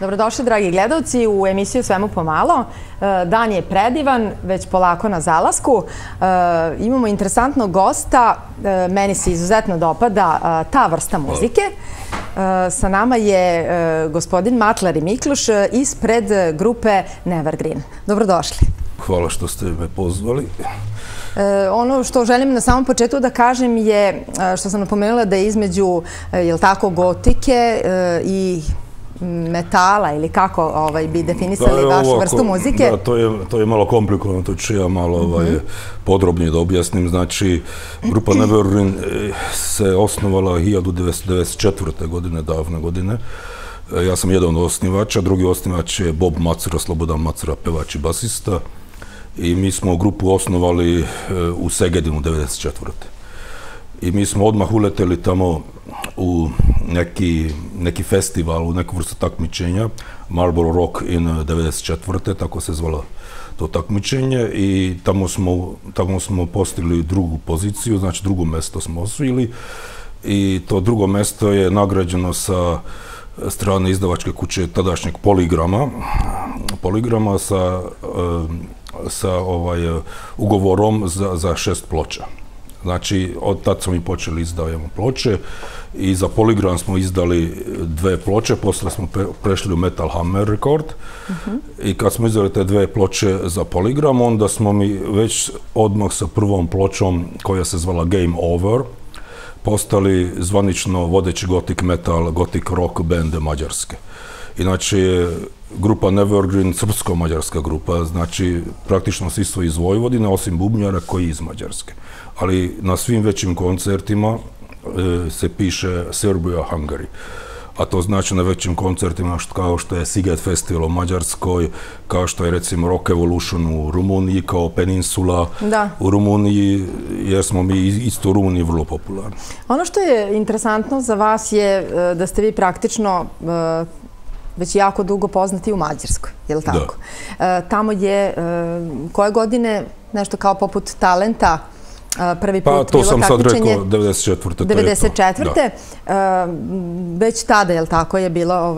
Dobrodošli, dragi gledalci, u emisiju Svemu pomalo. Dan je predivan, već polako na zalasku. Imamo interesantnog gosta, meni se izuzetno dopada ta vrsta muzike. Sa nama je gospodin Matlari Mikluš ispred grupe Nevergreen. Dobrodošli. Hvala što ste me pozvali. Ono što želim na samom početku da kažem je, što sam napomenula, da je između, jel tako, gotike i metala, ili kako bi definisali vašu vrstu muzike? Da, to je malo komplikovano, to ću ja malo podrobnije da objasnim. Znači, grupa Nevergreen se osnovala 1994. godine, davne godine. Ja sam jedan od osnivača, drugi osnivač je Bob Macura, Slobodan Macura, pevač i basista. I mi smo grupu osnovali u Segedinu 1994. I mi smo odmah uleteli tamo u neki festival, u neku vrstu takmičenja, Marlboro Rock in 1994. Tako se zvalo to takmičenje i tamo smo postigli drugu poziciju, znači drugo mesto smo osvojili i to drugo mesto je nagrađeno sa strane izdavačke kuće tadašnjeg Poligrama sa ugovorom za 6 ploča. Znači, od tad smo i počeli izdavamo ploče i za Polygram smo izdali 2 ploče, posle smo prešli u Metal Hammer Record i kad smo izdali te 2 ploče za Polygram, onda smo mi već odmah sa prvom pločom, koja se zvala Game Over, postali zvanično vodeći gothic metal, gothic rock band Mađarske. Inače je grupa Nevergreen srpsko-mađarska grupa, znači praktično svi su iz Vojvodine, osim bubnjara koji iz Mađarske. Ali na svim većim koncertima se piše Serbia-Hungary. A to znači na većim koncertima kao što je Sziget Festival u Mađarskoj, kao što je recimo Rock Evolution u Rumuniji, kao Peninsula u Rumuniji, jer smo mi isto u Rumuniji vrlo popularni. Ono što je interesantno za vas je da ste vi praktično već jako dugo poznati u Mađarskoj, je li tako? Tamo je koje godine nešto kao poput Talenta prvi put bilo takmičenje? Pa to sam sad rekao, 1994. 1994. Već tada, je li tako, je bilo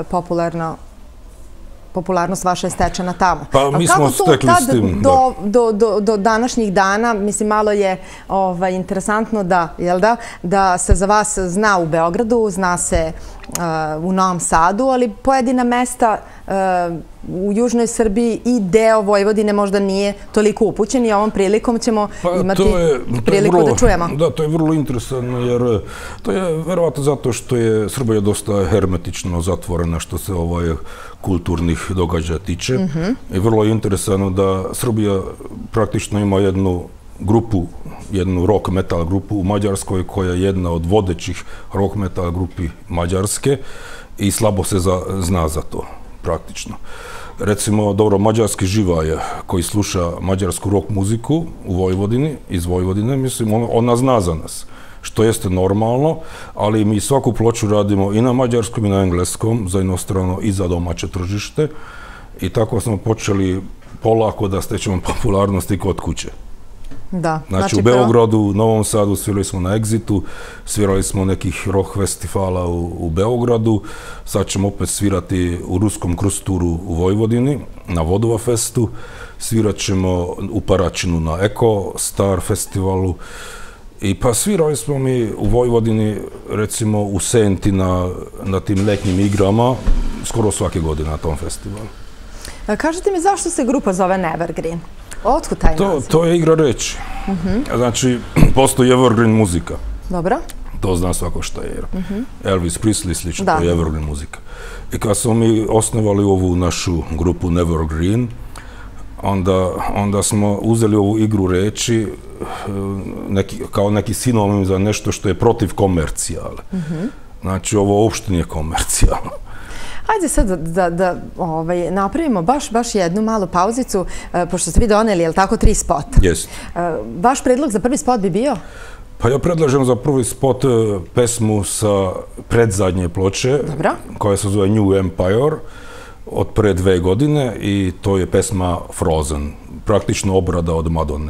popularnost vaša je stečena tamo. Pa mi smo stekli s tim. Do današnjih dana, mislim, malo je interesantno da se za vas zna u Beogradu, zna se u Novom Sadu, ali pojedina mesta u južnoj Srbiji i deo Vojvodine možda nije toliko upućen i ovom prilikom ćemo imati priliku da čujemo. Da, to je vrlo interesantno, jer to je verovatno zato što je Srbija dosta hermetično zatvorena što se kulturnih događaja tiče. I vrlo je interesantno da Srbija praktično ima jednu grupu, jednu rock metal grupu u Mađarskoj koja je jedna od vodećih rock metal grupi Mađarske i slabo se zna za to, praktično. Recimo, dobro, mađarski živalj koji sluša mađarsku rock muziku u Vojvodini, iz Vojvodine, mislim, ona zna za nas, što jeste normalno, ali mi svaku ploču radimo i na mađarskom i na engleskom, za inostrano i za domaće tržište i tako smo počeli polako da stećemo popularnosti kod kuće. Znači, u Beogradu, Novom Sadu svirali smo na Exitu, svirali smo nekih rock festivala u Beogradu, sad ćemo opet svirati u Ruskom Krusturu u Vojvodini, na Vodova festu, svirat ćemo u Paraćinu na Eko Star festivalu i pa svirali smo mi u Vojvodini, recimo u Senti na tim letnjim igrama, skoro svake godine na tom festivalu. Kažete mi zašto se grupa zove Nevergreen? Otkud taj naziv? To je igra reči. Znači, postoji Evergreen muzika. Dobro. To zna svako šta je. Elvis Presley, slično, to je Evergreen muzika. I kad smo mi osnovali ovu našu grupu Nevergreen, onda smo uzeli ovu igru reči kao neki sinonim za nešto što je protiv komercijale. Znači, ovo uopšte nije komercijalno. Ajde sad da napravimo baš jednu malu pauzicu, pošto ste vi doneli, je li tako, 3 spota? Jeste. Vaš predlog za prvi spot bi bio? Pa ja predlažem za prvi spot pesmu sa predzadnje ploče, koja se zove New Empire, od pre 2 godine i to je pesma Frozen, praktično obrada od Madone.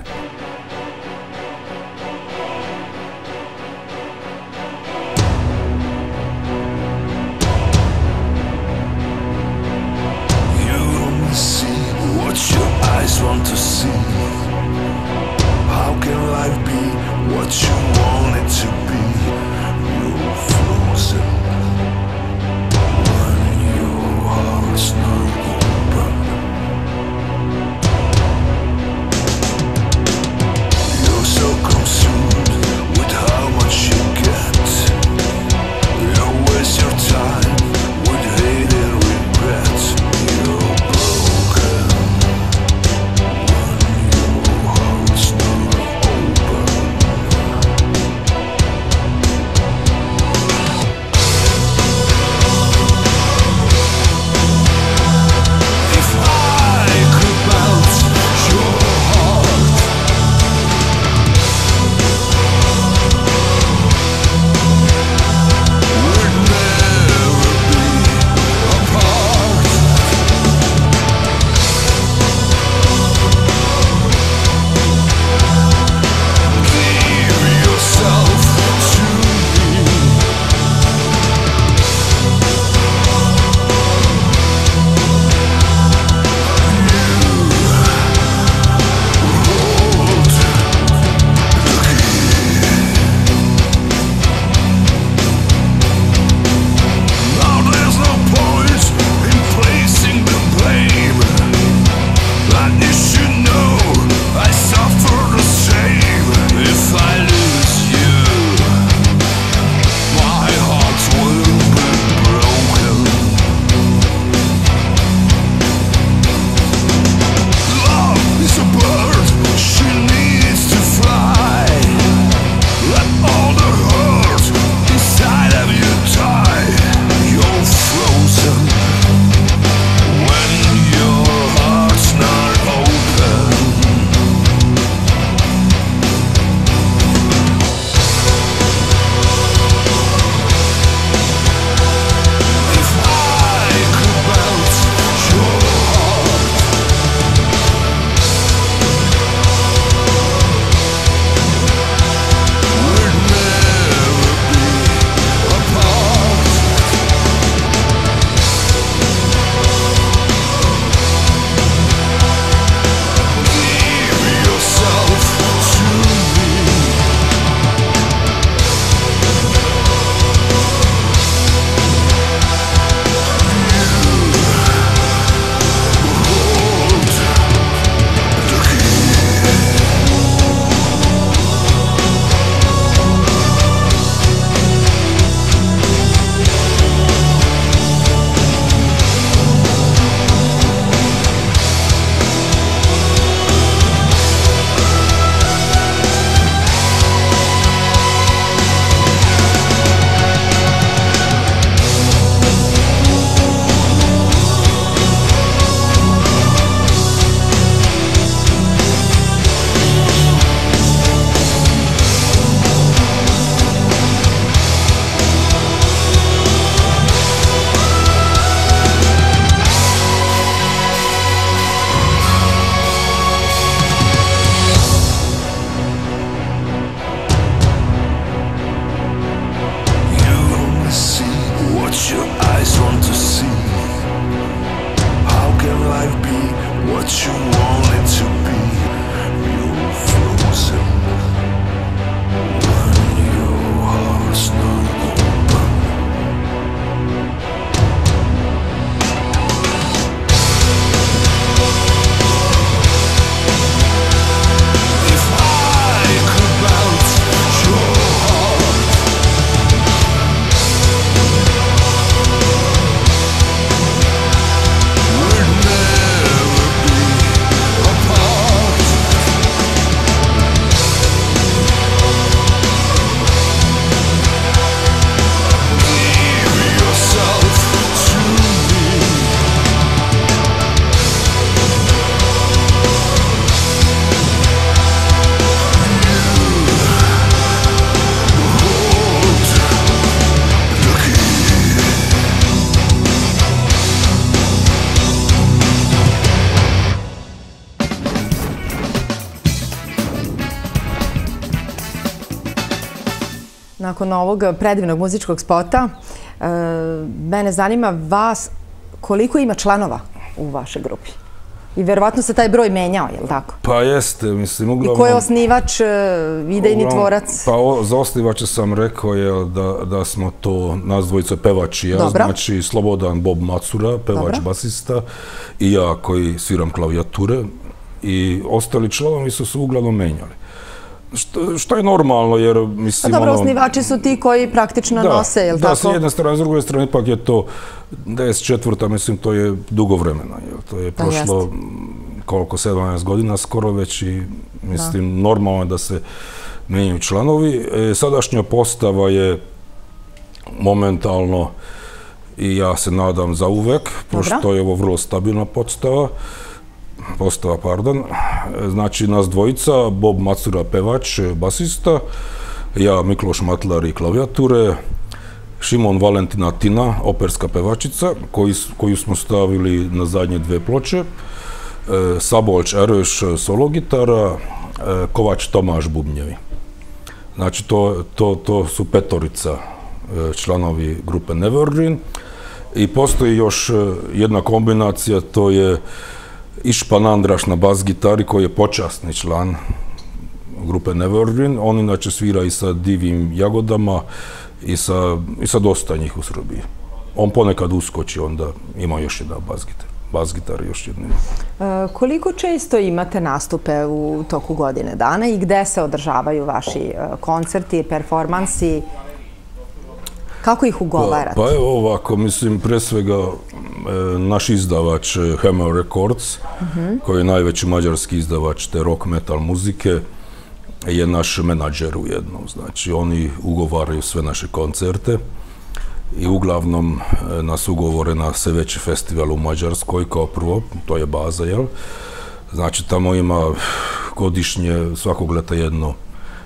nakon ovog predivnog muzičkog spota, mene zanima vas koliko ima članova u vašoj grupi. I verovatno se taj broj menjao, je li tako? Pa jeste, mislim, uglavnom... I ko je osnivač, idejni tvorac? Pa za osnivača sam rekao da smo to nas dvojica pevač i ja, znači Slobodan Bob Macura, pevač basista, i ja koji sviram klavijature, i ostali članovi su se uglavnom menjali. Što je normalno, jer mislim... Pa dobro, osnivači su ti koji praktično nose, je li tako? Da, s jedne strane, s druge strane, ipak je to 94. mislim, to je dugo vremena. To je prošlo, koliko, 17 godina skoro već i, mislim, normalno je da se menjaju članovi. Sadašnja postava je momentalno, i ja se nadam za uvek, pošto je ovo vrlo stabilna postava, znači nas dvojica, Bob Macura pevač, basista, ja Mikloš Matlar i klavijature, Šimon Valentina Tina, operska pevačica, koju smo stavili na zadnje dve ploče, Sabolč Ereš, solo gitara, Kovač Tomaš bubnjevi. Znači to su petorica članovi grupe Nevergreen, i postoji još jedna kombinacija, to je Išpan Andraš na bas gitari, koji je počasni član grupe Nevergreen. On inače svira i sa Divim jagodama i sa dosta njih u Srbiji. On ponekad uskoči, onda ima još jedan bas gitar i još jednim. Koliko često imate nastupe u toku godine dana i gde se održavaju vaši koncerti, performansi? Kako ih ugovarate? Pa evo ovako, mislim, pre svega naš izdavač Hammer Records, koji je najveći mađarski izdavač te rock metal muzike, je naš menadžer ujedno. Znači, oni ugovaraju sve naše koncerte i uglavnom nas ugovore na sve veći festival u Mađarskoj kao prvo, to je baza, jel? Znači, tamo ima godišnje, svakog leta jedno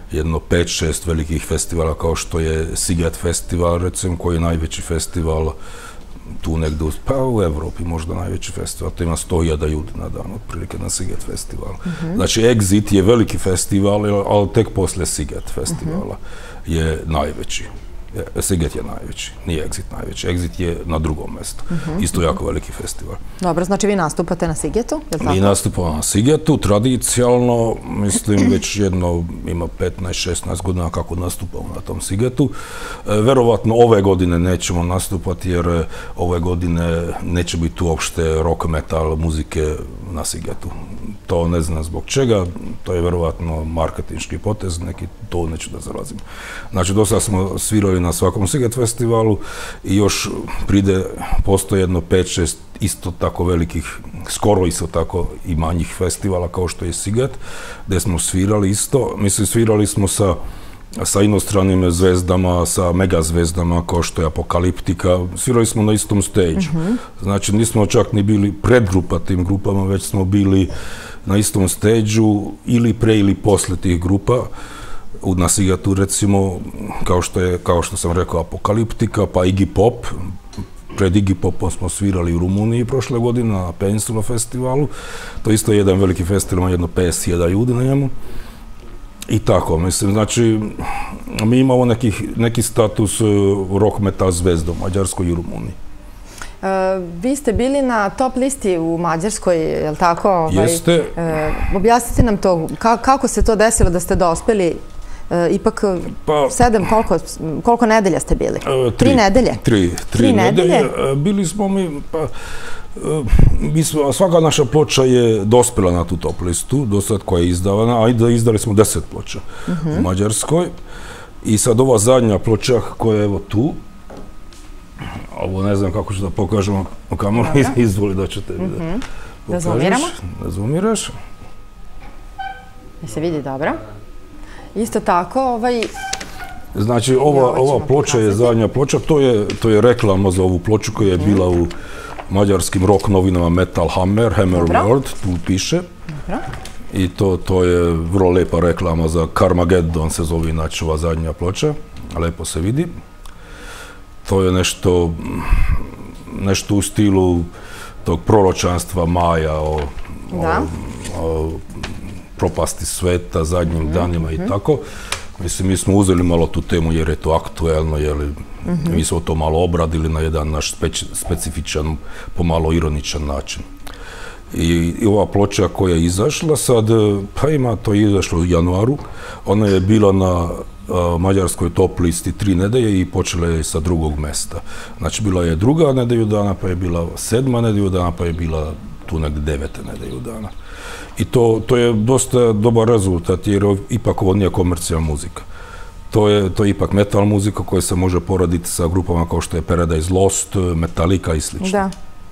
5-6 velikih festivala, kao što je Siget festival, recimo, koji je najveći festival tu negdje, pa u Evropi možda najveći festival, to ima 100.000 ljudi na dan, otprilike na Siget festivalu. Znači, Exit je veliki festival, ali tek posle Siget festivala je najveći. Siget je najveći, nije Exit najveći. Exit je na drugom mjestu. Isto jako veliki festival. Dobro, znači vi nastupate na Sigetu, je li tako? Mi nastupamo na Sigetu, tradicionalno, mislim, već jedno ima 15-16 godina kako nastupamo na tom Sigetu. Verovatno ove godine nećemo nastupati, jer ove godine neće biti uopšte rock metal muzike na Sigetu. To ne znam zbog čega, to je verovatno marketinški potez, neki, to neću da zalazim. Znači, do sada smo svirali na svakom Siget festivalu i još postoje jedno 5-6 isto tako velikih, skoro isto tako i manjih festivala kao što je Siget, gdje smo svirali isto. Mislim, svirali smo sa inostranim zvezdama, sa mega zvezdama kao što je Apokaliptika, svirali smo na istom stage-u. Znači, nismo čak ni bili predgrupa tim grupama, već smo bili na istom stage-u ili pre ili posle tih grupa. Na Sigetu, recimo, kao što sam rekao, Apokaliptika, pa Iggy Pop. Pred Iggy Popom smo svirali u Rumuniji prošle godine na Peninsula festivalu. To isto je jedan veliki festival, ima jedno 50.000 ljudi na njemu. I tako, mislim, znači, mi imamo neki status rock metal zvezda u Mađarskoj i Rumuniji. Vi ste bili na top listi u Mađarskoj, je li tako? Jeste. Objasnite nam to, kako se to desilo da ste dospeli, ipak 7, koliko nedelja ste bili? 3 nedelje? 3 nedelje. Bili smo mi, svaka naša ploča je dospela na tu top listu, do sad koja je izdavana, a izdali smo 10 ploča u Mađarskoj. I sad ova zadnja ploča koja je evo tu, ovo ne znam kako ću da pokažem, kamo izvoli da ćete vidjeti. Da zoomiramo? Da zoomiraš. Da se vidi dobro. Isto tako, Znači, ova ploča je zadnja ploča, to je reklama za ovu ploču koja je bila u mađarskim rock novinama Metal Hammer, Hammer World, tu piše. I to je vrlo lepa reklama za Carmageddon, se zove inače ova zadnja ploča, lepo se vidi. To je nešto u stilu tog proročanstva Maja o propasti sveta, zadnjim danima i tako. Mislim, mi smo uzeli malo tu temu jer je to aktuelno, mi smo to malo obradili na jedan naš specifičan, pomalo ironičan način. I ova ploča koja je izašla sad, to je izašlo u januaru, ona je bila na mađarskoj top listi 3 nedelje i počela je sa drugog mesta. Znači, bila je druga nedelju dana, pa je bila 7. nedelju dana, pa je bila tu negdje 9. nedelju dana. I to je dosta dobar rezultat, jer ipak ovo nije komercijalna muzika. To je ipak metal muzika koja se može poraditi sa grupama kao što je Paradise Lost, Metallica i sl. Da.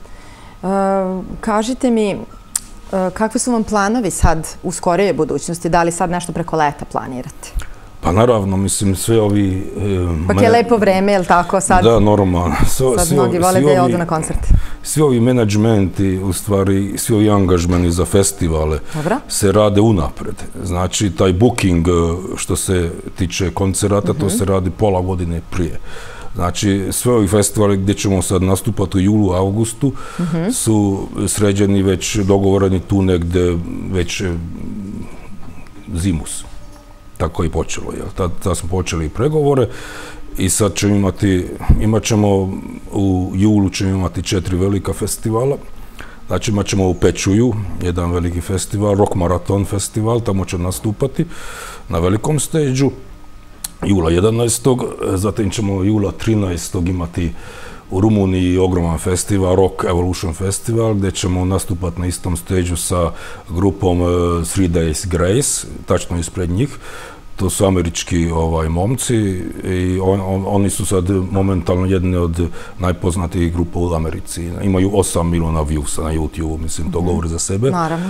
Kažite mi, kakvi su vam planovi sad u skorijoj budućnosti? Da li sad nešto preko leta planirate? Pa naravno, mislim, sve ovi... Pak je lepo vreme, je li tako sad? Da, normalno. Sad mnogi vole da odu na koncerte. Svi ovi menadžmenti, u stvari, svi ovi angažmani za festivale se rade unapred. Znači, taj booking što se tiče koncerata, to se radi pola godine prije. Znači, sve ovi festivali gdje ćemo sad nastupati u julu, augustu su sređeni već, dogovoreni tu negdje već zimus. Tako je i počelo. Tad smo počeli pregovore i sad ćemo imat ćemo u julu ćemo imati 4 velika festivala. Znači, imat ćemo u Pečuju jedan veliki festival, Rock Marathon festival, tamo će nastupati na velikom stage-u. Jula 11. Zatim ćemo jula 13. imati u Rumuniji ogroman festival, Rock Evolution Festival, gdje ćemo nastupati na istom stage-u sa grupom Three Days Grace, tačno ispred njih. To su američki momci i oni su sad momentalno jedni od najpoznatijih grupa u Americi. Imaju 8 miliona viewsa na YouTube, mislim, to govori za sebe. Naravno.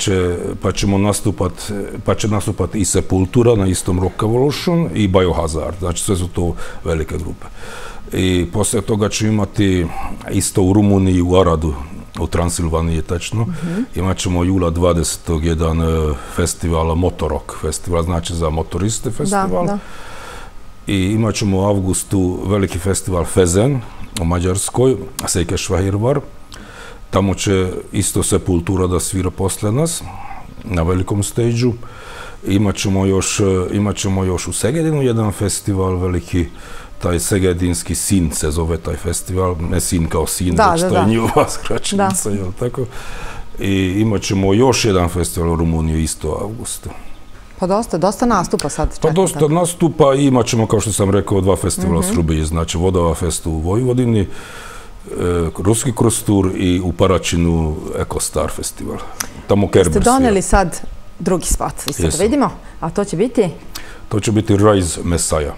Pa će nastupati i Sepultura na istom Rock Evolution i Biohazard, znači sve su to velike grupe. I poslije toga ćemo imati isto u Rumuniji, u Aradu, u Transilvaniji tačno, imat ćemo jula 20. jedan festival, Motorok festival, znači za motoriste festival. Da. I imat ćemo u avgustu veliki festival Fezen u Mađarskoj, Székesfehérvár. Tamo će isto Sepultura da svira posle nas na velikom stage-u. Imat ćemo još u Segedinu jedan festival veliki, taj Segedinski Sin se zove taj festival, ne Sin kao sin, već to je njihova skraćenica, jel tako? I imat ćemo još jedan festival u Rumuniji isto u avgustu. Pa dosta nastupa sad. Pa dosta nastupa i imat ćemo, kao što sam rekao, 2 festivala u Srbiji, znači Vodava Fest u Vojvodini, Ruski Krostur i u Paraćinu Ekostar festival. Tamo Kerber svira. Ste doneli sad drugi spot, isto da vidimo, a to će biti? To će biti Rise Messiah.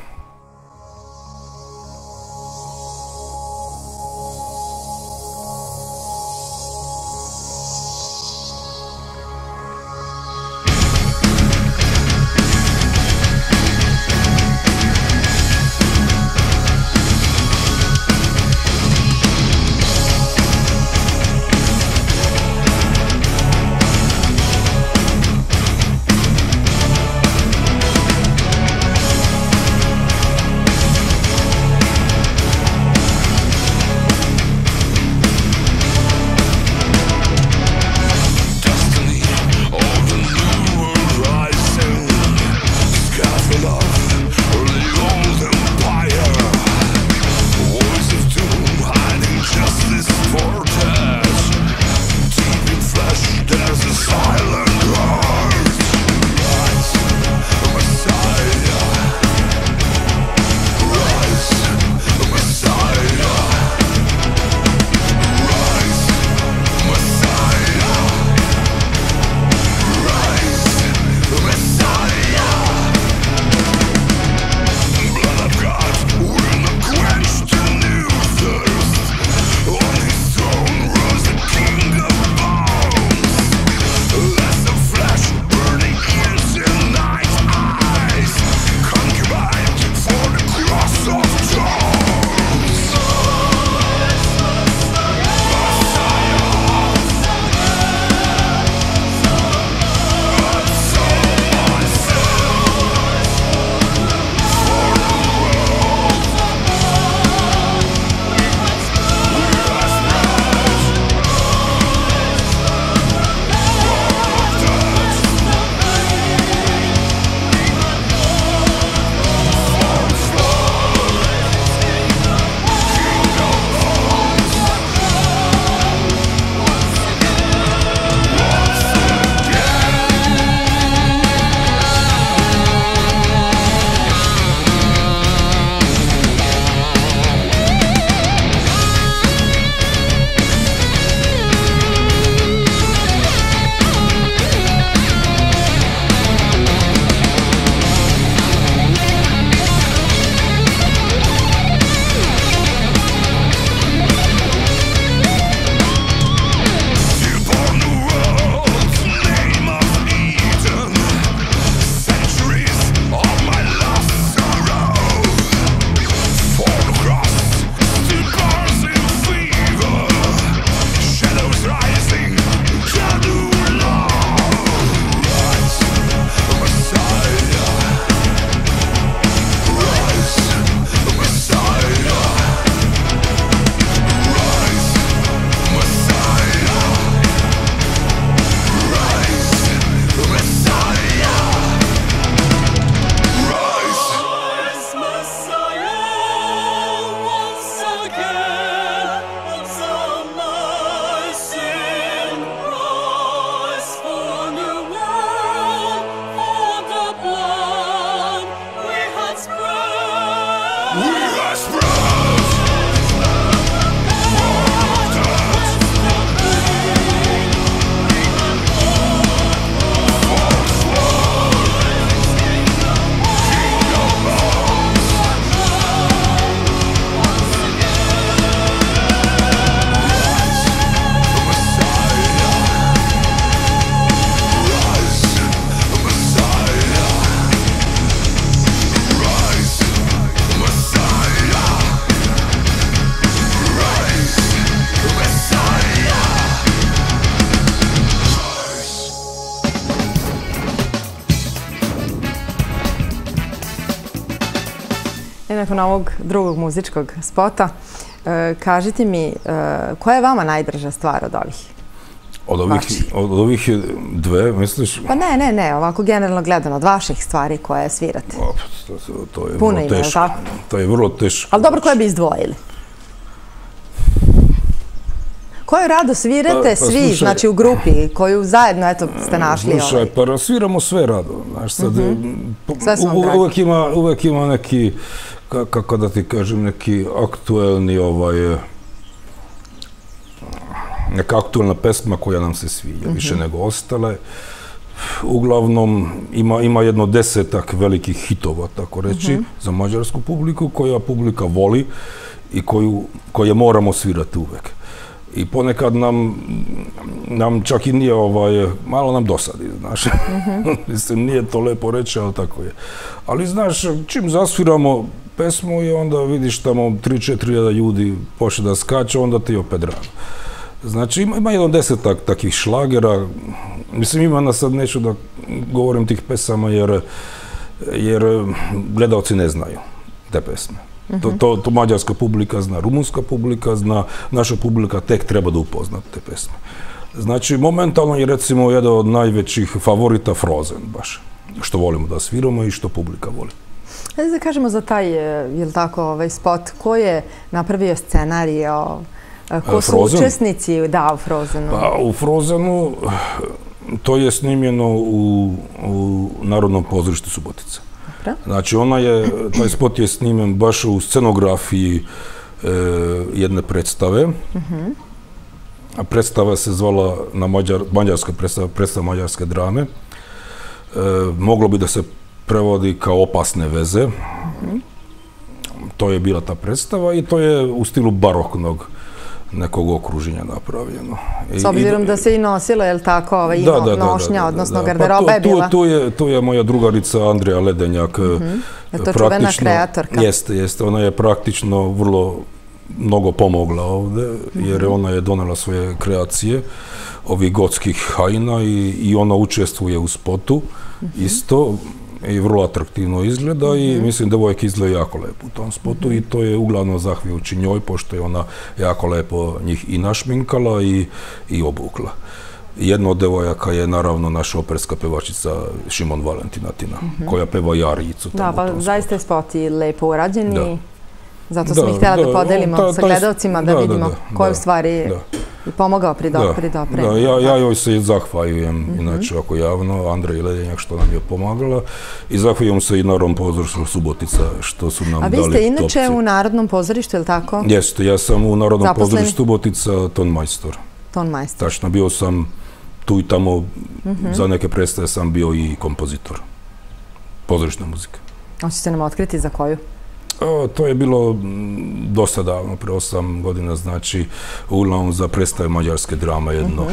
I nakon ovog drugog muzičkog spota, kažite mi, koja je vama najdraža stvar od ovih? Od ovih dve, misliš? Pa ne, ovako generalno gledano, od vaših stvari koje svirate. To je vrlo teško. To je vrlo teško. Ali dobro, koje bi izdvojili? Koju rado svirate svi, znači u grupi, koju zajedno, eto, ste našli? Slušaj, pa sviramo sve rado. Sve su vam dragi. Uvek ima neki, kako da ti kažem, neki aktuelni, neka aktuelna pesma koja nam se sviđa, više nego ostale. Uglavnom, ima jedno 10 velikih hitova, tako reći, za mađarsku publiku, koja publika voli i koje moramo svirati uvek. I ponekad nam čak i nije, malo nam dosadi, znaš. Mislim, nije to lepo reći, ali tako je. Ali, znaš, čim zasviramo pesmu i onda vidiš tamo 3-4 ljudi počne da skače, onda ti opet rano. Znači, ima jedno 10 takvih šlagera. Mislim, ima sad, neću da govorim tih pesama, jer gledalci ne znaju te pesme. To mađarska publika zna, rumunska publika zna, naša publika tek treba da upozna te pesme. Znači, momentalno je recimo jedan od najvećih favorita Frozen, baš. Što volimo da sviramo i što publika voli. Da kažemo za taj, jel tako, spot, ko je napravio scenarij, ko su učesnici u Frozenu? Pa u Frozenu to je snimljeno u Narodnom pozorištu Subotica. Znači, taj spot je snimljen baš u scenografiji jedne predstave. A predstava se zvala mađarska predstava mađarske drame. Moglo bi da se prevodi kao Opasne veze. To je bila ta predstava i to je u stilu baroknog nekog okruženja napravljeno. S obzirom da se i nosilo, je li tako, nošnja, odnosno garderoba je bila? Tu je moja drugarica Andrija Ledenjak. Je to čuvena kreatorka? Jeste. Ona je praktično vrlo mnogo pomogla ovde, jer ona je donela svoje kreacije ovih gotskih hajna i ona učestvuje u spotu isto. I vrlo atraktivno izgleda i mislim da devojka izgleda jako lepo u tom spotu i to je uglavnom zahvaljujući njoj, pošto je ona jako lepo njih i našminkala i obukla. Jedna od devojaka je naravno naša operska pevačica Šimon Valentinatina, koja peva Jarijicu. Da, pa zaista je spot i lepo urađen i zato smo ih htjela da podelimo sa gledalcima, da vidimo ko je u stvari i pomogao pri dopremi. Ja joj se zahvaljujem, inače ovako javno, Andrej Ledenjak što nam je pomagala i zahvaljujem se i Narodnom pozorištu Subotica što su nam dali topci. A vi ste inače u Narodnom pozorištu, je li tako? Jeste, ja sam u Narodnom pozorištu Subotica tonmajstor. Tonmajstor. Tačno, bio sam tu i tamo, za neke predstave sam bio i kompozitor pozorišne muzike. Hoćete nam otkriti za koju? To je bilo dosta davno, pre 8 godina, znači, uglavnom za predstave mađarske drame jedno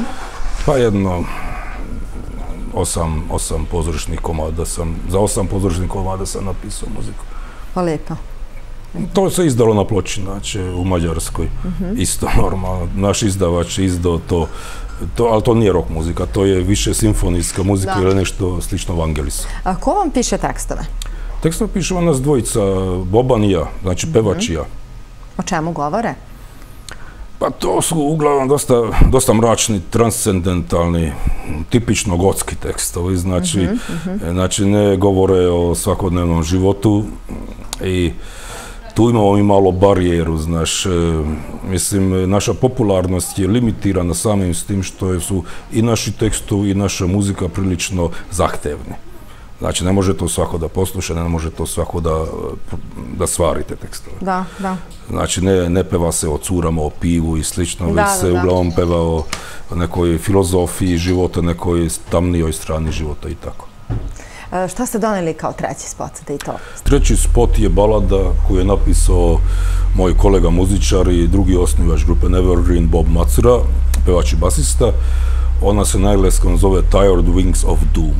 8 pozorišnih komada za 8 pozorišnih komada sam napisao muziku. Pa lijepo. To se izdalo na ploči, znači, u Mađarskoj, isto normalno. Naš izdavač je izdao to, ali to nije rock muzika, to je više simfonijska muzika ili nešto slično Vangelisu. A ko vam piše tekstove? Tekstove pišemo nas dvojica, Boban i ja, znači pevač i ja. O čemu govore? Pa to su uglavnom dosta mračni, transcendentalni, tipično gotski tekstovi, znači ne govore o svakodnevnom životu i tu imamo i malo barijeru, znaš, mislim, naša popularnost je limitirana samim s tim što su i naši tekstovi i naša muzika prilično zahtevni. Znači, ne može to svako da posluša, ne može to svako da stvari te tekstove. Da. Znači, ne peva se o curama, o pivu i slično, već se uglavnom peva o nekoj filozofiji života, nekoj tamnijoj strani života i tako. Šta ste doneli kao treći spot da i to? Treći spot je balada koju je napisao moj kolega muzičar i drugi osnivač grupe Nevergreen, Bob Macura, pevač i basista. Ona se na engleskom zove Tired Wings of Doom.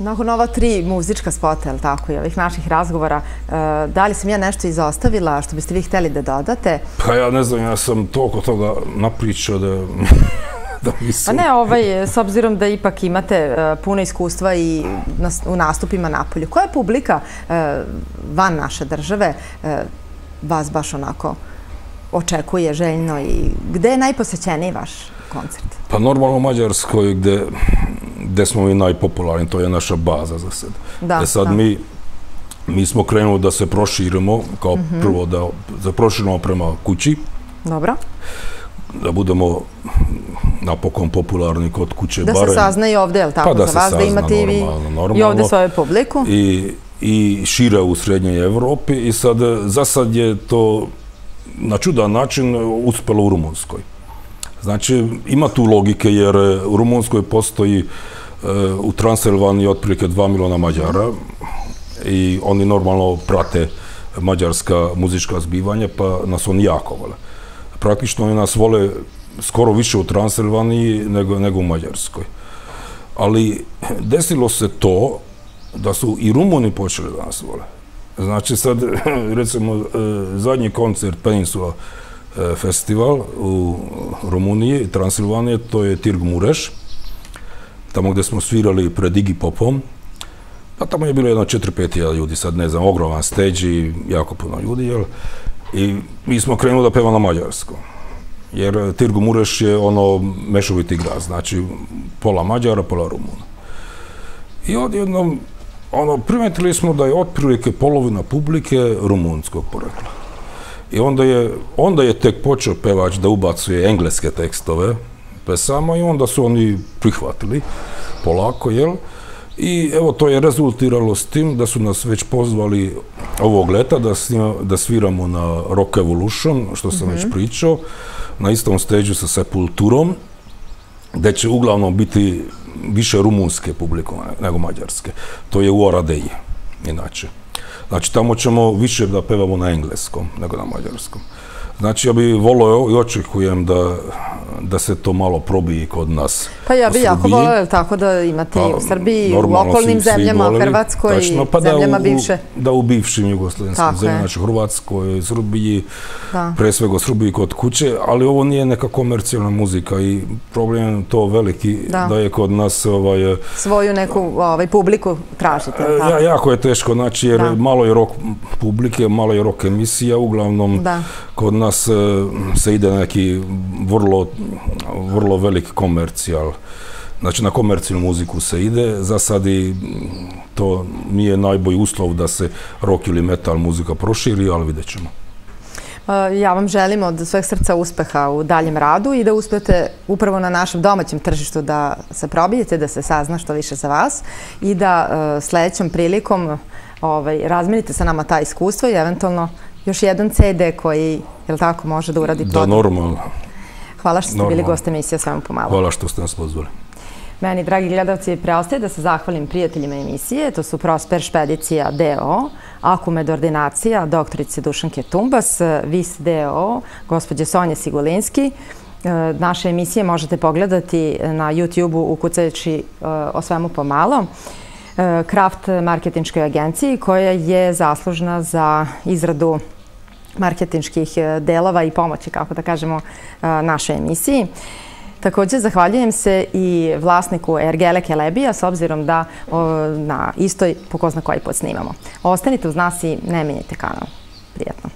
Nakon ova 3 muzička spota, je li tako, i ovih naših razgovora, da li sam ja nešto izostavila što biste vi hteli da dodate? Pa ja ne znam, ja sam toliko toga napričao da Pa ne, s obzirom da ipak imate puno iskustva i u nastupima napolju. Koja je publika van naše države vas baš onako očekuje željno i gde je najposećeniji vaš koncert? Pa normalno u Mađarskoj gde smo i najpopularni, to je naša baza za sad. Sad mi smo krenuli da se proširimo, kao prvo da proširimo prema kući. Dobro. Da budemo napokon popularni kod kuće. Da se sazna i ovde, je li tako, za vas, da imate i ovde svoju publiku? I šire u Srednjoj Evropi i za sad je to na čudan način uspelo u Rumunskoj. Znači, ima tu logike jer u Rumunskoj postoji u Transilvaniji otprilike 2 miliona Mađara i oni normalno prate mađarska muzička zbivanja pa nas oni jako vole. Praktično oni nas vole skoro više u Transilvaniji nego u Mađarskoj. Ali desilo se to da su i Rumuni počeli da nas vole. Znači sad, recimo, zadnji koncert Peninsula festival u Rumuniji, Transilvanije, to je Tirg Mureš, tamo gdje smo svirali pred Iggy Popom. Pa tamo je bilo jedno 4-5 ljudi, sad ne znam, ogroman stage i jako puno ljudi, jel? I mi smo krenuli da pevamo na mađarskom. Jer Tirgu Mureš je ono mešoviti grad, znači pola Mađara, pola Rumuna. I odjednom, primetili smo da je otprilike polovina publike rumunskog porekla. I onda je tek počeo pevač da ubacuje engleske tekstove pesama i onda su oni prihvatili polako, jel? I evo, to je rezultiralo s tim da su nas već pozvali ovog leta da sviramo na Rock Evolution, što sam već pričao, na istom stage sa Sepulturom, gde će uglavnom biti više rumunske publike nego mađarske. To je u Oradeji, inače. Znači, tamo ćemo više da pevamo na engleskom nego na mađarskom. Znači, ja bih volio i očekujem da se to malo probiji kod nas. Pa ja bih jako volio tako da imate i u Srbiji, u okolnim zemljama, u Hrvatskoj, zemljama bivše. Da, u bivšim jugoslavenskim zemljama, znači Hrvatskoj, Srbiji, pre svega Srbiji kod kuće, ali ovo nije neka komercijalna muzika i problem je to veliki da je kod nas... Svoju neku publiku tražite. Jako je teško, znači jer malo je rock publike, malo je rock emisija, uglavnom kod nas se ide neki vrlo veliki komercijal. Znači, na komercijalnu muziku se ide. Za sad i to nije najbolji uslov da se rock ili metal muzika proširi, ali vidjet ćemo. Ja vam želim od sveg srca uspeha u daljem radu i da uspete upravo na našem domaćem tržištu da se probijete, da se sazna što više za vas i da sledećom prilikom razmenite sa nama ta iskustva i eventualno još jedan CD koji, je li tako, može da uradi prodaj. Da, normalno. Hvala što ste bili gost emisije Svemu pomalo. Hvala što ste nas pozvali. Meni, dragi gledalci, preostaje da se zahvalim prijateljima emisije. To su Prosper Špedicija D.O., Akumed Ordinacija, doktorice Dušanke Tumbas, VIS D.O., gospođe Sonje Sigulinski. Naše emisije možete pogledati na YouTube-u ukucajući O svemu pomalo. Kraft marketinškoj agenciji koja je zaslužna za izradu marketinških delova i pomoći, kako da kažemo, našoj emisiji. Također, zahvaljujem se i vlasniku Ergele Kelebija, s obzirom da na istoj po ko zna koji put snimamo. Ostanite uz nas i ne menjajte kanal. Prijatno.